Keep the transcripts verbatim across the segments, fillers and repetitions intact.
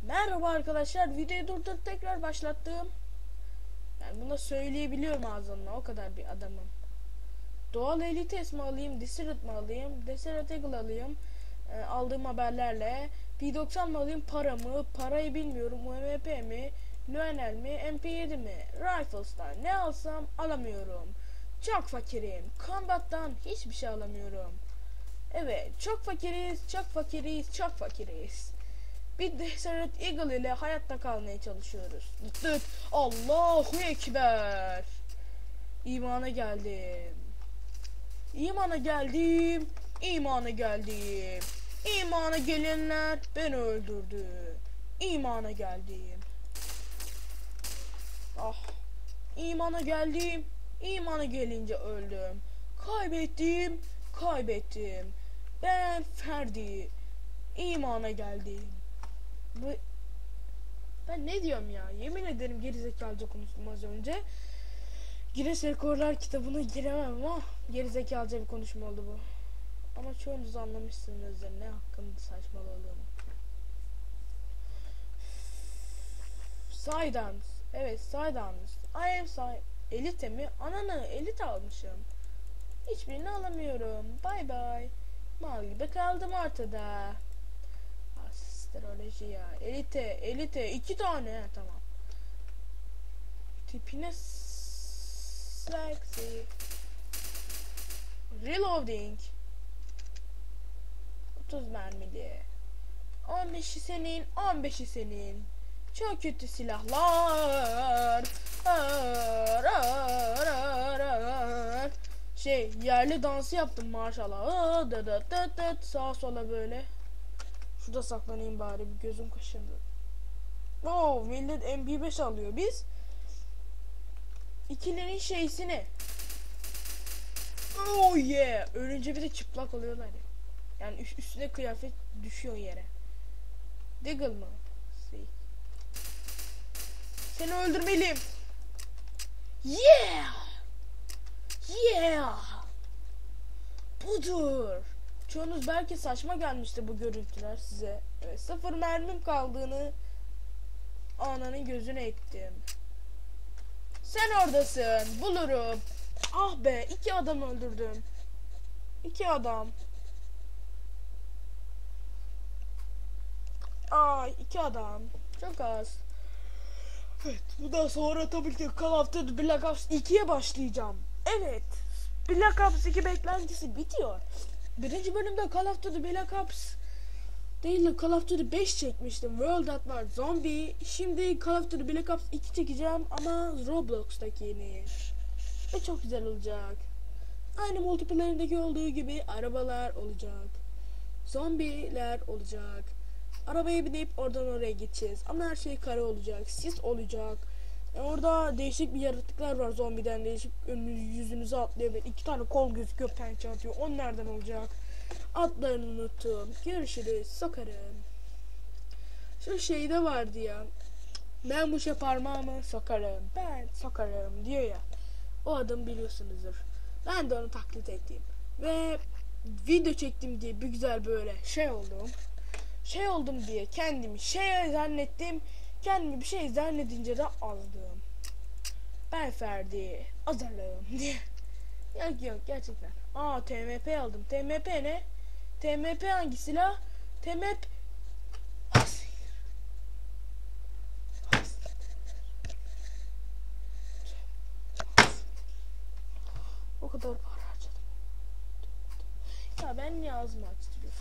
Merhaba arkadaşlar, videoyu durdurup tekrar başlattım. Yani bunu söyleyebiliyorum ağzımla, o kadar bir adamım. Doğal Elites mi alayım, Deseret mi alayım, Deseret Eagle alayım, e, aldığım haberlerle. P doksan mı alayım, para mı, parayı bilmiyorum, U M P mi, Lionel mi, M P yedi mi, Rifles'tan ne alsam alamıyorum. Çok fakirim, Combat'tan hiçbir şey alamıyorum. Evet, çok fakiriz, çok fakiriz, çok fakiriz. Bir Deseret Eagle ile hayatta kalmaya çalışıyoruz. Dıt, Allahu Ekber. İmana geldim. İmana geldim. İmana geldim. İmana gelenler beni öldürdü. İmana geldim. Ah. İmana geldim. İmana gelince öldüm. Kaybettim. Kaybettim. Ben Ferdi. İmana geldim. Bu... Ben ne diyorum ya? Yemin ederim gerizekalıca konuştum az önce. Guinness Rekorlar kitabına giremem ama gerizekalıca bir konuşma oldu bu. Ama çoğunuz anlamışsınızdır ne hakkında saçmaladığımı. Saydans. Evet Saydans. I am Say. Elite mi? Ananı elite almışım. Hiçbirini alamıyorum. Bye bye. Mal gibi kaldım ortada. Astroloji ya. Elite, elite iki tane. Ha, tamam. Tipine sexy. Reloading. otuz mermili. on beşi senin, on beşi senin. Çok kötü silahlar. Ar, ar, ar, ar. Şey, yerli dansı yaptım maşallah. Dıt dıt dıt dıt. Sağa sola böyle. Şurada saklanayım bari, bir gözüm kaşındı. Oo, millet M P beş alıyor. Biz ikilinin şeysini. Oh yeah. Ölünce bir de çıplak oluyorlar ya. Yani üst, üstüne kıyafet düşüyor yere. Deagle mı? Şey. Seni öldürmeliyim. Yeah. Yeah. Budur. Çoğunuz belki saçma gelmişti bu görüntüler size. Evet, sıfır mermim kaldığını ananın gözüne ettim. Sen oradasın. Bulurum. Ah be, iki adam öldürdüm. İki adam. Ay, iki adam. Çok az. Evet, bundan sonra tabii ki Call of Duty Black Ops ikiye başlayacağım. Evet, Black Ops iki beklentisi bitiyor. Birinci bölümde Call of Duty Black Ops değil de Call of Duty beş çekmiştim. World at War Zombie. Şimdi Call of Duty Black Ops iki çekeceğim ama Roblox'taki yeni. Ve çok güzel olacak. Aynı multiplayer'deki olduğu gibi arabalar olacak. Zombiler olacak. Arabaya binip oradan oraya gideceğiz. Ama her şey kare olacak. Sis olacak. E orada değişik bir yaratıklar var zombiden. Değişik önünüz, yüzünüze atlıyor. Böyle iki tane kol gözüküyor, pençe atıyor. On nereden olacak? Adlarını unuttum. Görüşürüz. Sokarım. Şu şeyde vardı ya. Ben bu şey parmağımı sokarım. Ben sokarım diyor ya. O adamı biliyorsunuzdur. Ben de onu taklit ettim. Ve video çektim diye bir güzel böyle şey oldum. Şey oldum diye kendimi şey zannettim. Kendimi bir şey zannedince de azdım. Ben Ferdi. Azarlığım diye. Yok yok gerçekten. Aa T M P aldım. T M P ne? T M P hangi silah? T M P o kadar para harcadım. Ya ben niye ağzımı açtırıyorum?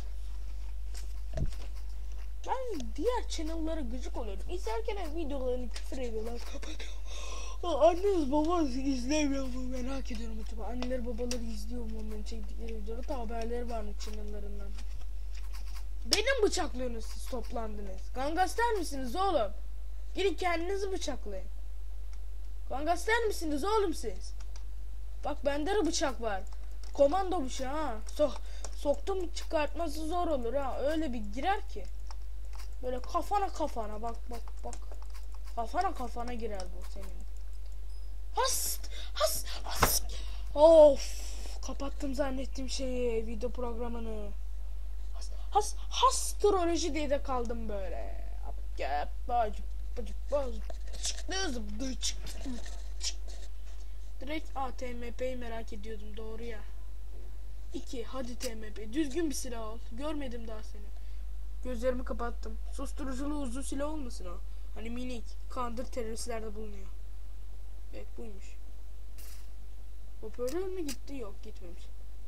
Ben diğer channel'lara gıcık oluyorum. İzlerken videolarını küfür ediyorlar. Anneniz babanız izlemiyor mu? Merak ediyorum acaba. Anneler babaları izliyor mu onların çektikleri videoları? Da haberleri var mı channel'larından? Benim bıçaklıyorsunuz siz toplandınız. Gangaster misiniz oğlum? Gidin kendinizi bıçaklayın. Gangaster misiniz oğlum siz? Bak bende de bıçak var. Komando bıçağı ha. Sok, soktum çıkartması zor olur ha. Öyle bir girer ki. Böyle kafana kafana bak bak bak. Kafana kafana girer bu senin. Hast hast hast. Of. Kapattım zannettiğim şeyi, video programını. Has has astroloji diye de kaldım böyle. Acı acı bazı çıktı çıktı. Direkt A T M P'yi merak ediyordum, doğru ya. iki hadi T M P düzgün bir silah ol. Görmedim daha seni. Gözlerimi kapattım. Susturuculu uzun silah olmasın o. Hani minik kandır teröristlerde bulunuyor. Evet buymuş. Hoparlör mü gitti? Yok gitmemiş.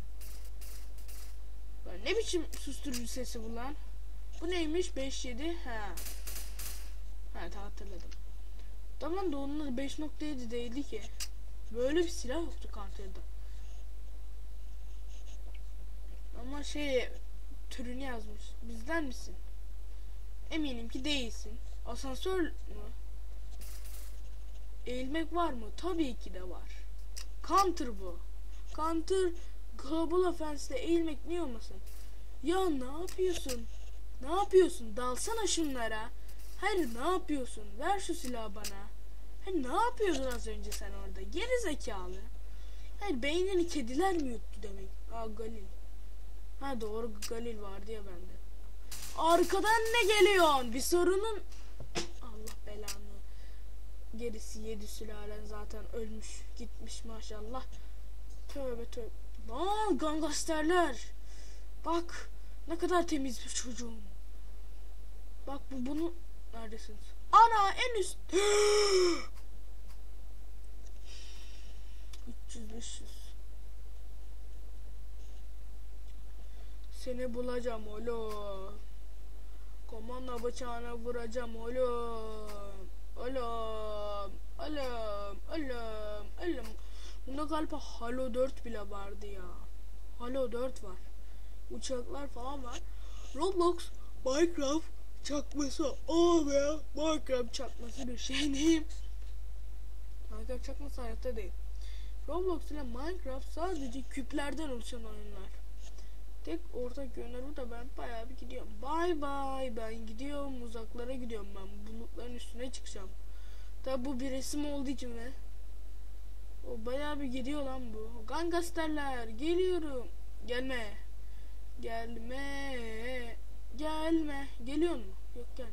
Lan ne biçim susturucu sesi bu lan? Bu neymiş? beş yedi. Ha. Ha hatırladım. Tamam da onun beş nokta yedi değildi ki. Böyle bir silah yoktu Counter'da. Ama şey türünü yazmış. Bizden misin? Eminim ki değilsin. Asansör mü? Eğilmek var mı? Tabii ki de var. Counter bu. Counter Global Offense'de eğilmek niye olmasın? Ya ne yapıyorsun? Ne yapıyorsun? Dalsana şunlara. Hayır ne yapıyorsun? Ver şu silahı bana. Hayır ne yapıyordun az önce sen orada? Geri zekalı. Hayır beynini kediler mi yuttu demek? Aa Galil. Ha doğru Galil vardı ya bende. Arkadan ne geliyorsun? Bir sorunun... Allah belanı. Gerisi yedi sülalen zaten ölmüş. Gitmiş maşallah. Tövbe tövbe. Lan gangsterler. Bak ne kadar temiz bir çocuğum. Bak bu bunu... Neredesiniz? Ana en üst. üç yüz beş yüz. Seni bulacağım oğlum. Komanda bıçağına vuracağım oğlum. Oğlum. Oğlum. Oğlum. Oğlum. Bunda galiba Halo dört bile vardı ya. Halo dört var. Uçaklar falan var. Roblox, Minecraft çakması. Oh be. Minecraft çakması bir şey değil. Minecraft çakması hayatta değil. Roblox ile Minecraft sadece küplerden oluşan oyunlar. Tek ortak yönleri da ben bayağı bir gidiyorum. Bye bye ben gidiyorum, uzaklara gidiyorum ben. Bulutların üstüne çıkacağım. Tabi bu bir resim olduğu için ve o bayağı bir gidiyor lan bu. Gangsterler geliyorum. Gelme. Gelme. Gelme. Geliyor mu? Yok gel.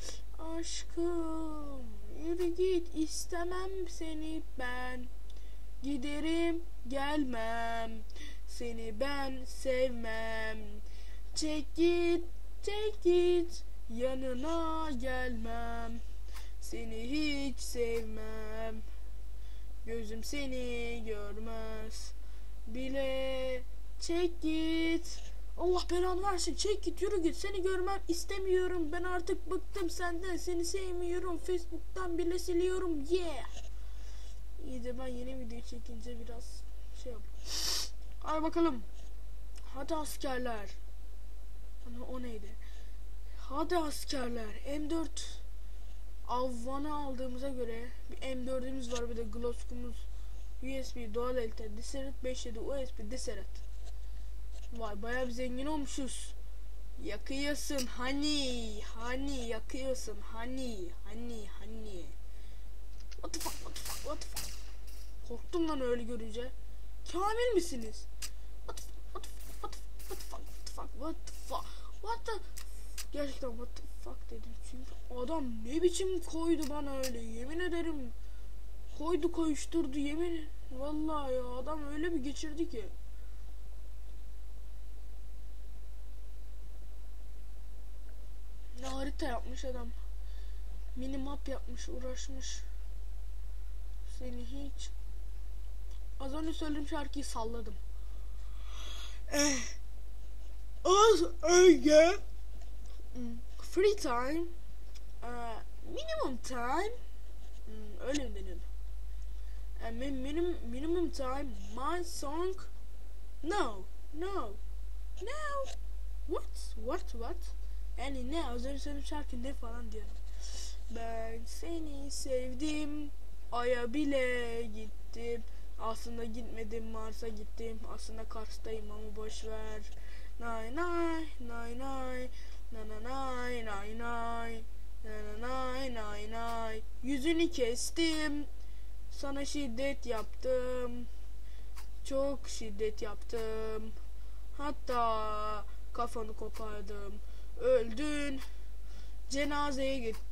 Aşkım yürü git, istemem seni ben. Giderim gelmem. Seni ben sevmem. Çek git, çek git. Yanına gelmem. Seni hiç sevmem. Gözüm seni görmez bile. Çek git. Allah belanı versin. Çek git, yürü git. Seni görmem istemiyorum. Ben artık bıktım senden. Seni sevmiyorum. Facebook'tan bile siliyorum. Yeah. İyi de ben yeni video çekince biraz şey yap. Hadi bakalım. Hadi askerler. Ama o neydi? Hadi askerler. M dört Avvan'ı aldığımıza göre bir M dördümüz var, bir de Glock'umuz, U S B, Dual L T, Diseret beş yedi, U S B, Diseret. Vay bayağı bir zengin olmuşuz. Yakıyorsun hani, hani yakıyorsun hani, hani, hani. What the fuck, what the fuck, what the fuck. Korktum lan öyle görünce. Kamil misiniz? What the fuck, what the fuck, what the fuck, what the fuck, what the gerçekten what the fuck dedim çünkü adam ne biçim koydu bana öyle, yemin ederim. Koydu koyuşturdu yemin. Vallahi ya adam öyle bir geçirdi ki. Ne harita yapmış adam. Minimap yapmış, uğraşmış. Seni hiç. Az önce söylediğim şarkıyı salladım. Eh, az önce free time, uh, minimum time, hmm, öyle mi deniyordu? Uh, minimum, minimum time, my song, no, no, no, what, what, what? Yani ne, az önce söylediğim şarkı ne falan diyorum. Ben seni sevdim, Ay'a bile gittim. Aslında gitmedim, Mars'a gittim. Aslında Kars'tayım ama boş ver. Nay nay nay nay na na nay nay nay na na nay nay nay. Yüzünü kestim. Sana şiddet yaptım. Çok şiddet yaptım. Hatta kafanı kopardım. Öldün. Cenazeye gittim.